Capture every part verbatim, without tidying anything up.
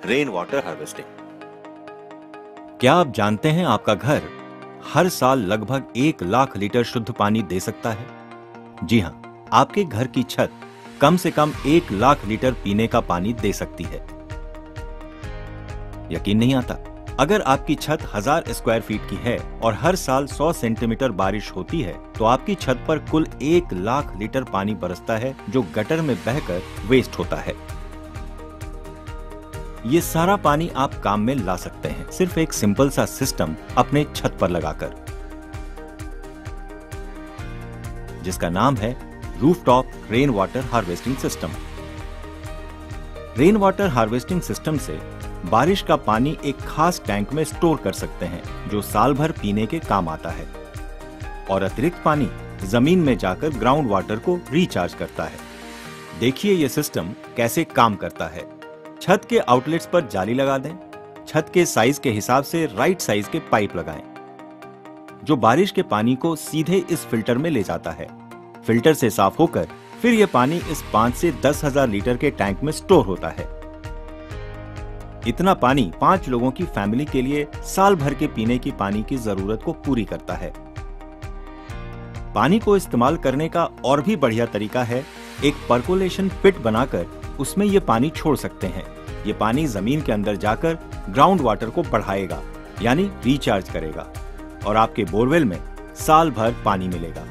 Rain water harvesting. क्या आप जानते हैं आपका घर हर साल लगभग एक लाख लीटर शुद्ध पानी दे सकता है? जी हाँ, आपके घर की छत कम से कम एक लाख लीटर पीने का पानी दे सकती है। यकीन नहीं आता? अगर आपकी छत हजार स्क्वायर फीट की है और हर साल सौ सेंटीमीटर बारिश होती है, तो आपकी छत पर कुल एक लाख लीटर पानी बरसता है, जो गटर में बहकर वेस्ट होता है। ये सारा पानी आप काम में ला सकते हैं, सिर्फ एक सिंपल सा सिस्टम अपने छत पर लगाकर, जिसका नाम है rooftop rain water harvesting system. Rain water harvesting system से बारिश का पानी एक खास टैंक में स्टोर कर सकते हैं, जो साल भर पीने के काम आता है, और अतिरिक्त पानी जमीन में जाकर ग्राउंड वाटर को रिचार्ज करता है। देखिए ये सिस्टम कैसे काम करता है। छत के आउटलेट्स पर जाली लगा दें। छत के साइज के हिसाब से राइट साइज के पाइप लगाएं, जो बारिश के पानी को सीधे इस फिल्टर में ले जाता है। फिल्टर से साफ होकर फिर यह पानी इस पांच से दस हजार लीटर के टैंक में स्टोर होता है। इतना पानी पांच लोगों की फैमिली के लिए साल भर के पीने की पानी की जरूरत को पूरी करता है। पानी को इस्तेमाल करने का और भी बढ़िया तरीका है, एक पर्कोलेशन पिट बनाकर उसमें ये पानी छोड़ सकते हैं। ये पानी जमीन के अंदर जाकर ग्राउंड वाटर को बढ़ाएगा, यानी रिचार्ज करेगा, और आपके बोरवेल में साल भर पानी मिलेगा।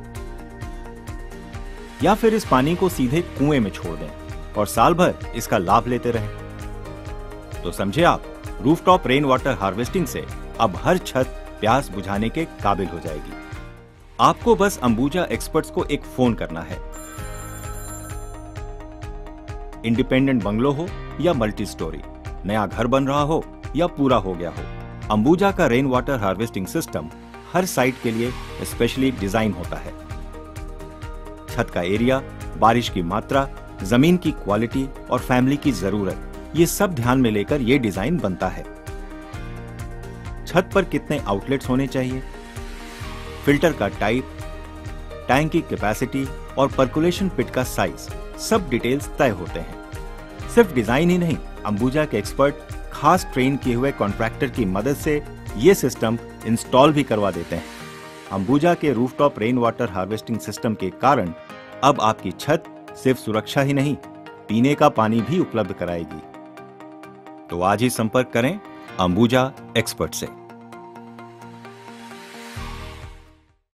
या फिर इस पानी को सीधे कुएं में छोड़ दें और साल भर इसका लाभ लेते रहें। तो समझे आप, रूफटॉप रेन वाटर हार्वेस्टिंग से अब हर छत प्यास बुझाने के काबिल हो जाएगी। आपको बस अंबुजा एक्सपर्ट्स को एक फोन करना है। इंडिपेंडेंट बंगलो हो या मल्टी स्टोरी, नया घर बन रहा हो या पूरा हो गया हो, अंबुजा का रेन वाटर हार्वेस्टिंग सिस्टम हर साइट के लिए स्पेशली डिजाइन होता है। छत का एरिया, बारिश की मात्रा, जमीन की क्वालिटी और फैमिली की जरूरत, ये सब ध्यान में लेकर ये डिजाइन बनता है। छत पर कितने आउटलेट्स होने चाहिए, फिल्टर का टाइप, टैंक की कैपेसिटी और पर्कुलेशन पिट का साइज, सब डिटेल्स तय होते हैं। सिर्फ डिजाइन ही नहीं, अंबुजा के एक्सपर्ट खास ट्रेन किए हुए कॉन्ट्रैक्टर की मदद से ये सिस्टम इंस्टॉल भी करवा देते हैं। अंबुजा के rooftop rain water harvesting system के कारण अब आपकी छत सिर्फ सुरक्षा ही नहीं, पीने का पानी भी उपलब्ध कराएगी। तो आज ही संपर्क करें अंबुजा एक्सपर्ट से।